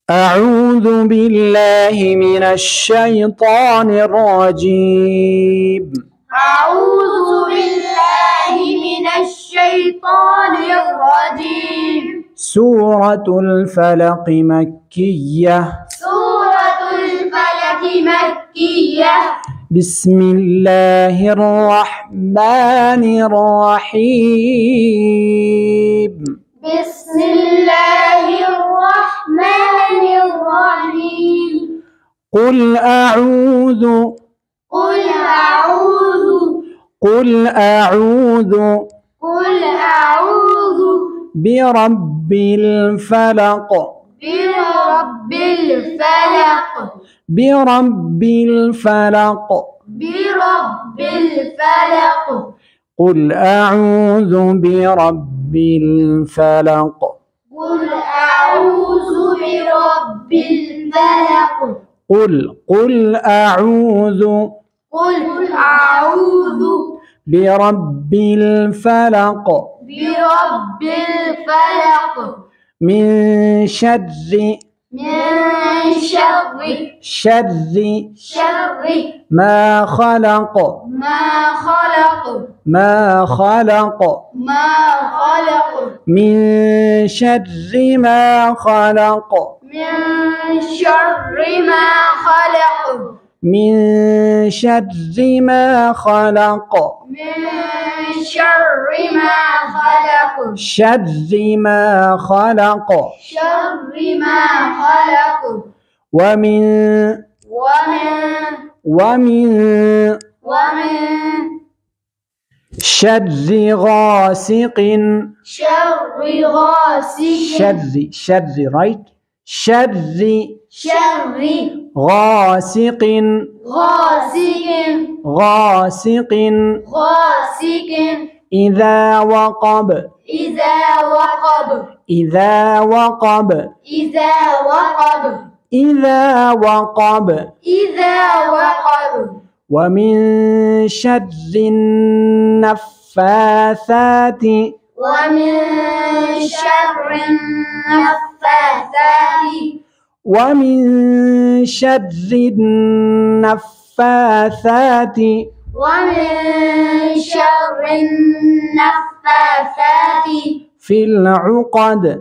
أعوذ بالله من الشيطان الرجيم. أعوذ بالله من الشيطان الرجيم. سورة الفلق مكية. سورة الفلق مكية. بسم الله الرحمن الرحيم. بسم الله الرحمن الرحيم. قل أعوذ قل أعوذ قل أعوذ قل أعوذ برب الفلق برب الفلق برب الفلق برب الفلق. قل أعوذ برب الفلق. قل أعوذ برب الفلق. قل أعوذ قل أعوذ برب الفلق برب الفلق من شر شر ما خلق ما خلق من شر ما خلق من شر ما خلق من شر ما خلق من شر ما خلق شر ما خلق شر ما خلق ومن شر غاسق right شر غاسق إذا وقب ومن شر النفاثات في العقد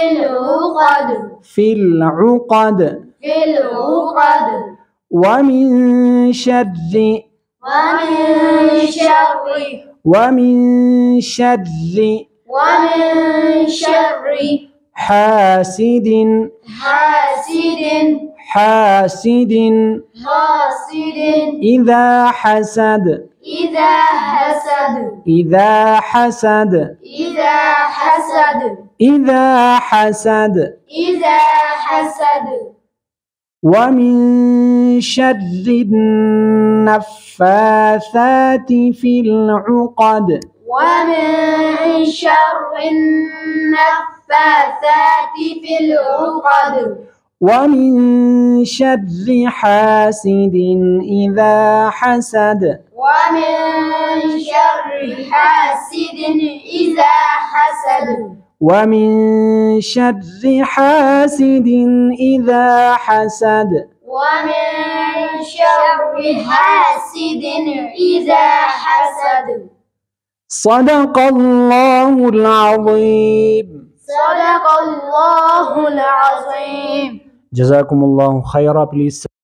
ومن شر حاسد إذا حسد ومن شر النفاثات في العقد ومن شر حاسد إذا حسد ومن شر حاسد إذا حسد صدق الله العظيم. صدق الله العظيم. جزاكم الله خيرا. Please